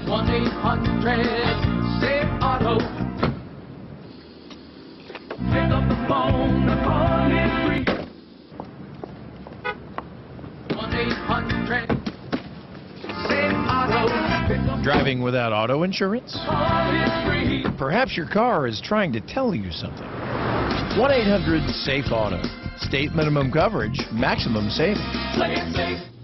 1-800-SAVE-AUTO. Pick up the phone, the call is free. 1-800-SAVE-AUTO. Driving without auto insurance? Call is free. Perhaps your car is trying to tell you something. 1-800-SAFE-AUTO. State minimum coverage, maximum savings. Play it safe.